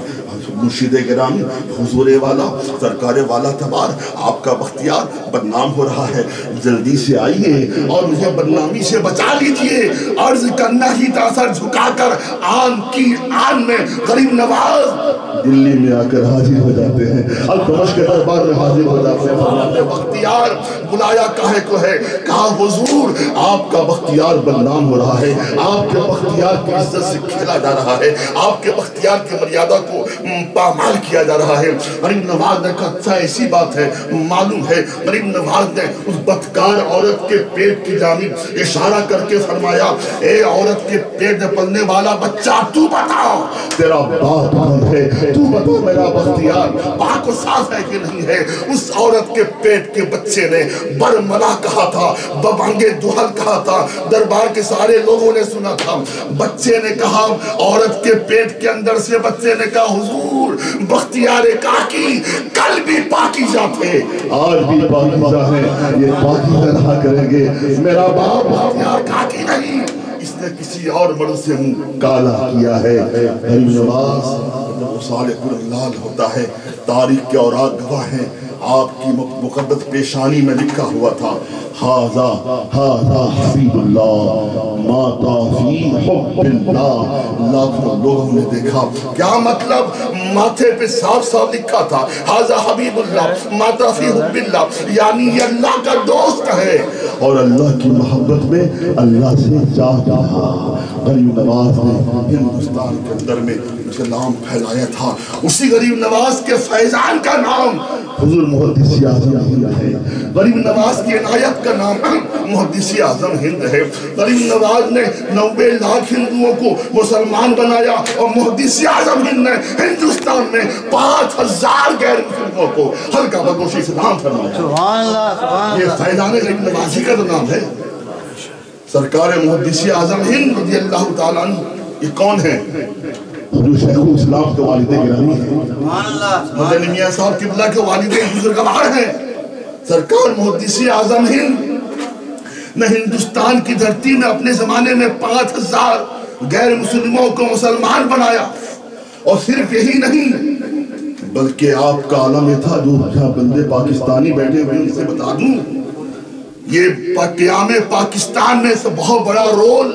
مرشد گرامی حضور والا سرکار والا تبار آپ کا بختیار بدنام ہو رہا ہے، جلدی سے آئیے اور مجھے بدنامی سے بچا لیجئے۔ عرض کرنا ہی تھا سر جھکا کر آن کی آن میں غریب نواز دلی میں آ کر حاضر ہو جاتے ہیں، التمش کے دربار میں حاضر ہو جاتے ہیں۔ فرماتے بختیار بلایا کاہے کو ہے؟ کہا حضور آپ کا بختیار بدنام ہو رہا ہے، آپ کے بختیار کی عزت سے کھیلا جا رہا ہے، آپ کے بختیار کی مریادہ کو پامال کیا جا رہا ہے۔ غریب نواز نے کہا اچھا ایسی بات ہے، معلوم ہے۔ غریب نواز نے اس بدکار عورت کے پیٹ کی جانب اشارہ کر کے فرمایا اے عورت کے پیٹ میں پلنے والا بچہ تو بتاؤ تیرا باپ کون ہے، تو بتا میرا بختیار پاک و صاف ہے کہ نہیں ہے۔ اس عورت کے پیٹ کے بچے نے برملا کہا تھا، ببانگے دوحل کہا تھا، دربار کے سارے لوگوں نے سنا تھا۔ بچے نے کہا، عورت کے پیٹ کے اندر سے بچے نے کہا حضور بختیار کاکی کل بھی پاکیزہ تھے آج بھی پاکیزہ ہیں، یہ پاکیزہ رہا کریں گے، میرا باپ بختیار کاکی نہیں، اس نے کسی اور مرد سے منہ کالا کیا ہے۔ غریب نواز صالح اللہ ہوتا ہے، تاریخ کے اوراق گواہ ہیں، آپ کی مقدس پیشانی میں لکھا ہوا تھا ہاذا ہاذا حبیب اللہ ماتا فی حب اللہ۔ لاکھوں لوگوں نے دیکھا، کیا مطلب؟ ماتھے پہ صاف صاف لکھا تھا ہاذا حبیب اللہ ماتا فی حب اللہ، یعنی یہ اللہ کا دوست ہے اور اللہ کی محبت میں اللہ سے چاہ رہا۔ غریب نواز نے ہندوستان کے اندر میں اسلام پھیلایا تھا، اسی غریب نواز کے فیضان کا نام حضور محدث اعظم ہند ہے، غریب نواز کی عنایت کا نام محدث اعظم ہند ہے۔ غریب نواز نے نوے لاکھ ہندوؤں کو مسلمان بنایا اور محدث اعظم ہند نے ہندوستان میں پانچ ہزار غیر مسلموں کو ہلکا بگوشی اسلام فرمایا۔ سبحان اللہ سبحان یہ اللہ۔ فیضان غریب نوازی کا تو نام ہے۔ سرکار محدث اعظم ہند رضی اللہ تعالیٰ عنہ یہ کون ہے؟ جو شیخ الاسلام کے والد گرامی ہیں، سبحان اللہ۔ مدنی میاں صاحب قبلہ کے والد بزرگوار ہیں۔ سرکار محدث اعظم ہند نے ہندوستان کی دھرتی میں اپنے زمانے میں پانچ ہزار غیر مسلموں کو مسلمان بنایا، اور صرف یہی نہیں بلکہ آپ کا عالم یہ تھا، جو جہاں بندے پاکستانی بیٹھے ہوئے ان سے بتا دوں، یہ قیام پاکستان میں سے بہت بڑا رول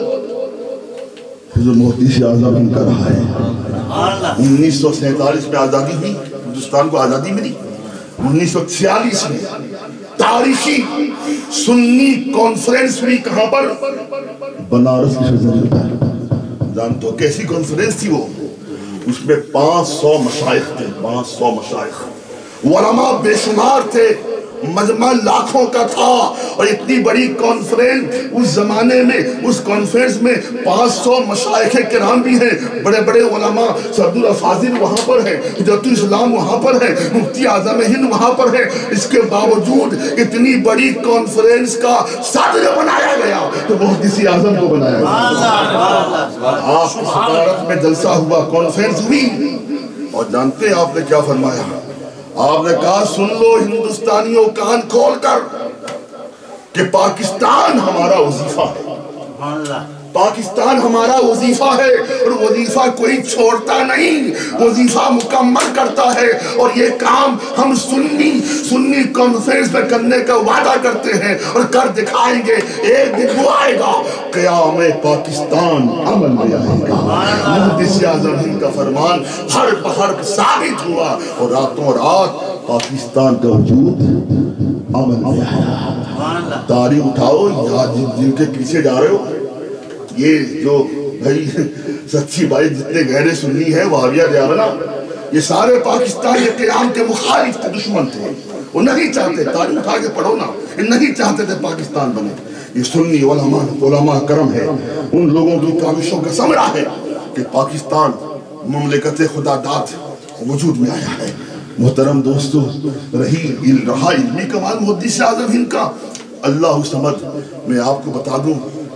حضور محدث اعظم ہند کا رہا ہے۔ انیس سو سینتالیس میں آزادی ہوئی، ہندوستان کو آزادی ملی۔ انیس سو چھیالیس میں تاریخی سنی کانفرنس ہوئی، کہاں پر؟ بنارس کی سرزمین پر۔ جانتے ہو کیسی کانفرنس تھی وہ؟ اس میں پانچ سو مشائخ تھے، پانچ سو مشائخ، علماء بے شمار تھے، مجمع لاکھوں کا تھا، اور اتنی بڑی کانفرنس اس زمانے میں، اس کانفرنس میں پانچ سو مشائخ کرام بھی ہیں، بڑے بڑے علماء، سعد الافاضل وہاں پر ہیں، حجت الاسلام وہاں پر ہیں، مفتی اعظم ہند وہاں پر ہیں۔ اس کے باوجود اتنی بڑی کانفرنس کا صدر بنایا گیا تو محدث اعظم کو بنایا گیا۔ آپ کی صدارت میں جلسہ ہوا، کانفرنس ہوئی، اور جانتے ہیں آپ نے کیا فرمایا؟ آپ نے کہا سن لو ہندوستانیوں کان کھول کر کہ پاکستان ہمارا وظیفہ ہے، پاکستان ہمارا وظیفہ ہے، اور وظیفہ کوئی چھوڑتا نہیں، وظیفہ مکمل کرتا ہے، اور یہ کام ہم سنی سنی کانفرنس میں کرنے کا وعدہ کرتے ہیں اور کر دکھائیں گے۔ ایک دن وہ آئے گا قیام پاکستان عمل میں آئے گا۔ محدث اعظم ہند کا فرمان ہر بہر ثابت ہوا، اور راتوں رات پاکستان کا وجود عمل میں آیا۔ تاریخ اٹھاؤ، جن کے پیچھے جا رہے ہو، یہ جو بھائی سچی بھائی جتنے گہرے سنی ہیں وہابیہ دیارنا، یہ سارے پاکستان کے قیام کے مخالف تھے، دشمن تھے، وہ نہیں چاہتے، تاریخ اٹھا کے پڑھو نا، یہ نہیں چاہتے تھے پاکستان بنے۔ یہ سنی علماء علماء کرم ہے، ان لوگوں کی کاوشوں کا ثمرہ ہے کہ پاکستان مملکت خدا داد وجود میں آیا ہے۔ محترم دوستو، رہی رہا علمی کمال محدث اعظم ہند کا، اللہ سمجھ میں آپ کو بتا دوں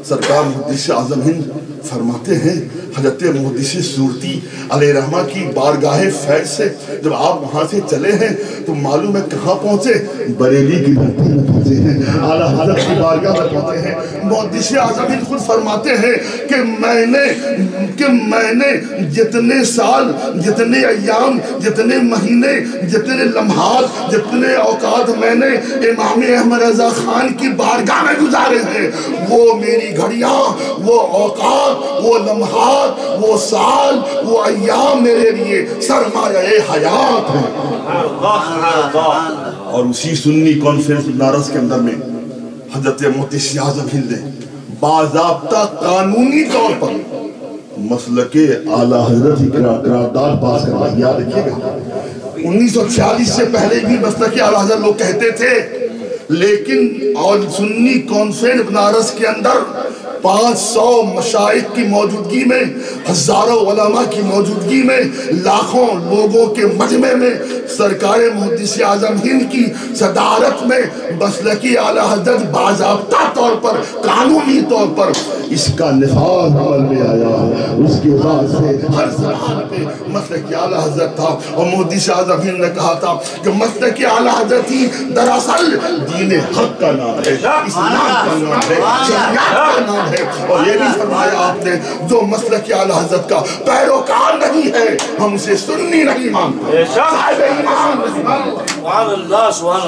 سرکار محدث اعظم ہند فرماتے ہیں حضرت محدث صورتی علیہ رحمہ کی بارگاہ فیض سے جب آپ وہاں سے چلے ہیں تو معلوم ہے کہاں پہنچے؟ بریلی کی دھرتی میں پہنچے ہیں، اعلیٰ حضرت کی بارگاہ میں پہنچے ہیں۔ محدث اعظم ہند خود فرماتے ہیں کہ میں نے کہ میں نے جتنے سال، جتنے ایام، جتنے مہینے، جتنے لمحات، جتنے اوقات میں نے امام احمد رضا خان کی بارگاہ میں گزارے ہیں، وہ میری گھڑیاں، وہ اوقات، وہ لمحات، وہ سال، وہ ایام میرے لیے سرمایہ حیات ہیں۔ اور اسی سنی کانفرنس بنارس کے اندر میں حضرت محدث اعظم ہند نے باضابطہ قانونی طور پر مسلک اعلیٰ حضرت کی قرارداد پاس کروائی۔ یاد رکھیے گا انیس سو چھیالیس سے پہلے بھی مسلک اعلیٰ حضرت لوگ کہتے تھے، لیکن اور سنی کانفرنس بنارس کے اندر پانچ سو مشائخ کی موجودگی میں، ہزاروں علماء کی موجودگی میں، لاکھوں لوگوں کے مجمع میں سرکار محدث اعظم ہند کی صدارت میں مسلکی اعلیٰ حضرت باضابطہ طور پر، قانونی طور پر اس کا نفاذ عمل میں آیا۔ اس کے بعد سے ہر زبان پہ مسلکی اعلیٰ حضرت تھا، اور محدث اعظم ہند نے کہا تھا کہ مسلکی اعلیٰ حضرت ہی دراصل دین حق کا نام ہے، اسلام کا نام ہے، شریعت کا نام ہے۔ اور یہ بھی فرمایا آپ نے جو مسلک اعلیٰ حضرت کا پیروکار نہیں ہے ہم اسے سنی نہیں مانتے، صاحب ایمان نہیں مانتے۔ سبحان اللہ، سبحان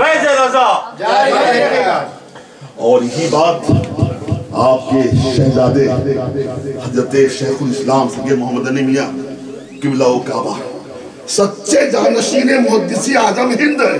اللہ۔ اور یہی بات آپ کے شہزادے حضرت شیخ الاسلام سید محمد علی میاں قبلہ و کعبہ سچے جانشین محدث اعظم ہند ہے۔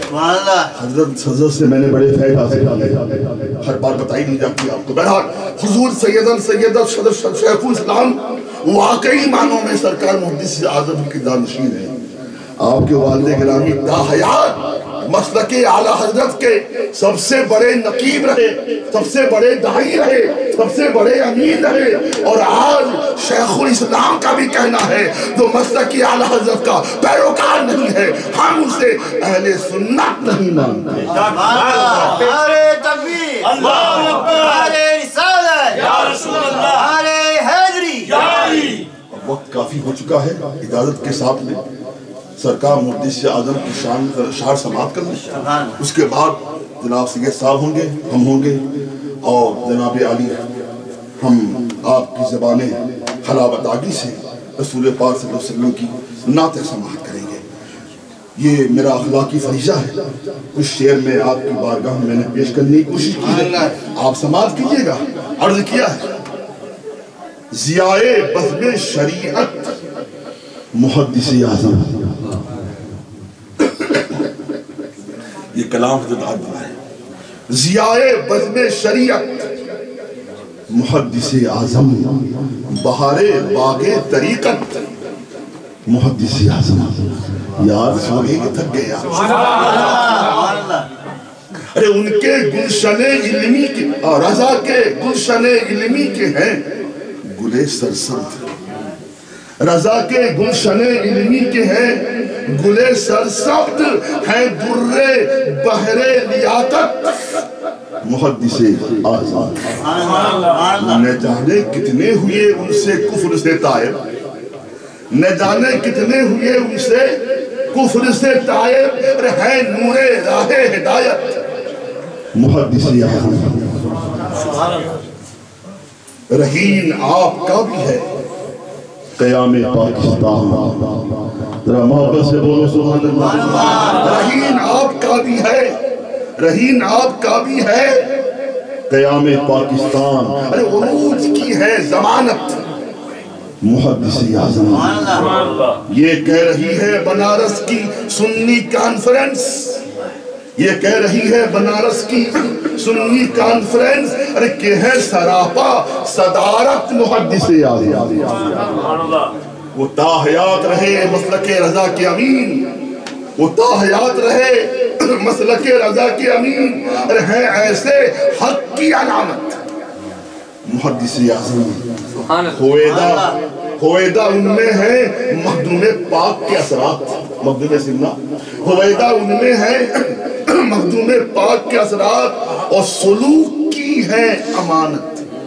حضرت حضرت سے میں نے بڑے فیض حاصل کیے، ہر بار بتائی نہیں جاتی آپ کو۔ بہرحال حضور سیدن سیدہ صدر شیخ الاسلام واقعی معنوں میں سرکار محدث اعظم کی جانشین ہے۔ آپ کے والد گرامی تا حیات مسلک اعلیٰ حضرت کے سب سے بڑے نقیب رہے، سب سے بڑے داعی رہے، سب سے بڑے امین رہے، اور آج شیخ الاسلام کا بھی کہنا ہے جو مسلک اعلیٰ حضرت کا پیروکار نہیں ہے ہم اسے اہل سنت نہیں مانتے۔ نعرہ تکبیر، اللہ اکبر، نعرہ رسالت، یا رسول اللہ، نعرہ حیدری، یا علی۔ وقت کافی ہو چکا ہے، اجازت کے ساتھ میں سرکار محدث اعظم کی شان شعر سماعت کر لیں، اس کے بعد جناب سید صاحب ہوں گے، ہم ہوں گے، اور جناب علی ہم آپ کی زبان حلاوت آگی سے رسول پاک صلی اللہ علیہ وسلم کی نعت سماعت کریں گے۔ یہ میرا اخلاقی فریضہ ہے، کچھ شعر میں آپ کی بارگاہ میں نے پیش کرنے کی کوشش کی ہے، آپ سماعت کیجئے گا۔ عرض کیا ہے ضیائے بزم شریعت محدث اعظم، یہ کلام حضرت آدھا ہے، ضیائے بزم شریعت محدث اعظم، بہار باغ طریقت محدث اعظم۔ یار سو گئے کہ تھک گئے یار، ارے ان کے گلشن علمی کے رضا کے گلشن علمی کے ہیں گلے سرسبز، رضا کے گلشن علمی کے ہیں گلے سرسبز، ہیں در بحر لیاقت محدث اعظم۔ نہ جانے کتنے ہوئے ان سے کفر سے تائب، نہ جانے کتنے ہوئے ان سے کفر سے تائب، ہے نور راہ ہدایت محدث اعظم۔ رہین آپ کا بھی ہے قیام پاکستان، ذرا محبت سے بولو سبحان اللہ۔ رہین آپ کا بھی ہے، رہین آپ کا بھی ہے قیام پاکستان، ارے عروج کی ہے ضمانت محدث اعظم۔ یہ کہہ رہی ہے بنارس کی سنی کانفرنس، یہ کہہ رہی ہے بنارس کی سنی کانفرنس، ارے کہ ہے سراپا صدارت محدث اعظم۔ وہ تا حیات رہے مسلک رضا کے امین، وہ تا حیات رہے مسلک رضا کے امین، ارے ہیں ایسے حق کی علامت محدث اعظم۔ ہویدہ ہویدہ ان میں ہے مخدوم پاک کے اثرات، مخدوم سنہ ہویدہ ان میں ہے مخدوم پاک کے اثرات، اور سلوک کی ہے امانت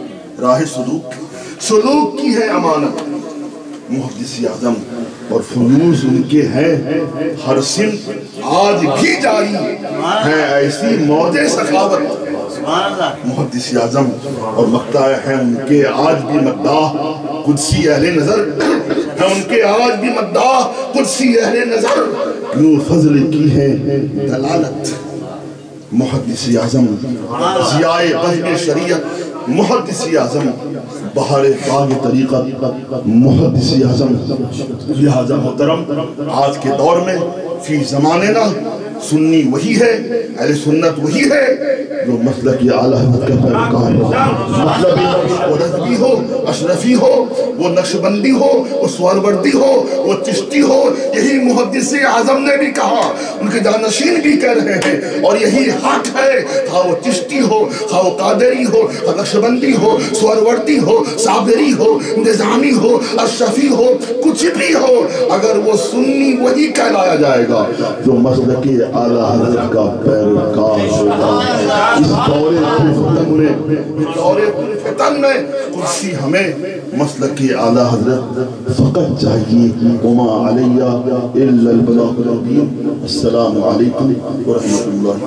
راہ سلوک سلوک کی ہے امانت محدث اعظم اور فیوز ان کے ہیں ہر سمت آج بھی جاری ہیں ایسی موج سخاوت محدث اعظم اور مقطع ہیں ان کے آج بھی مداح قدسی اہل نظر ہیں ان کے آج بھی مداح قدسی اہل نظر یوں فضل کی ہے دلالت محدث اعظم ضیاء بزم شریعت محدث اعظم بہار باغ طریقت محدث اعظم لہذا محترم آج کے دور میں فی زماننا سنی وہی ہے اہل سنت وہی ہے جو مسلک اعلیٰ حضرت کا پیروکار ہو مطلب وہ رضوی ہو اشرفی ہو وہ نقشبندی ہو وہ سوروردی ہو وہ چشتی ہو یہی محدث اعظم نے بھی کہا ان کے جانشین بھی کہہ رہے ہیں اور یہی حق ہے خواہ وہ چشتی ہو خواہ وہ قادری ہو خواہ نقشبندی ہو سوروردی ہو صابری ہو نظامی ہو اشرفی ہو کچھ بھی ہو اگر وہ سنی وہی کہلایا جائے گا جو مسلک اعلیٰ حضرت کا پیروکار ہوگا اس دور فتن میں اس دور فتن میں قدسی ہمیں مسلک اعلیٰ حضرت فقط چاہیے وما علیہ الا البلاغ المبین السلام علیکم ورحمۃ اللہ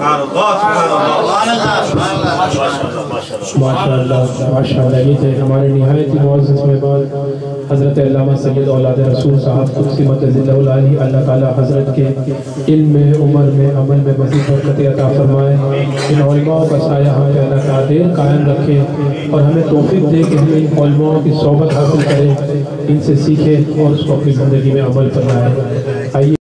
ماشاءاللہ ماشاءاللہ یہ تھے ہمارے نہایت ہی معزز مہمان حضرت علامہ سید اولاد رسول صاحب قدسی مقدس العالی اللہ تعالی حضرت کے علم میں عمر میں عمل میں مزید برکت عطا فرمائے ان علماء کا سایہ ہم پہ اللہ تعالی دیر قائم رکھے اور ہمیں توفیق دے کہ ہم ان علماء کی صحبت حاصل کریں ان سے سیکھیں اور اس کو اپنی زندگی میں عمل پر لائیں. آئیے